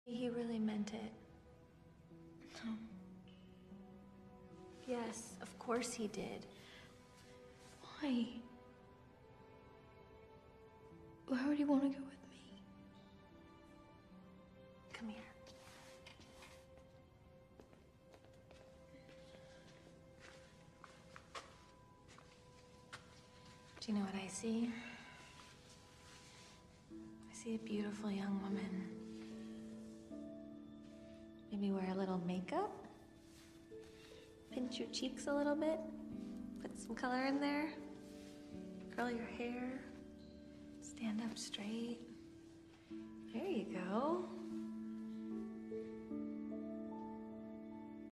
He really meant it. No. Yes, of course he did. Why? Why would he want to go with me? Come here. Do you know what I see? I see a beautiful young woman. Maybe wear a little makeup. Pinch your cheeks a little bit. Put some color in there. Curl your hair. Stand up straight. There you go.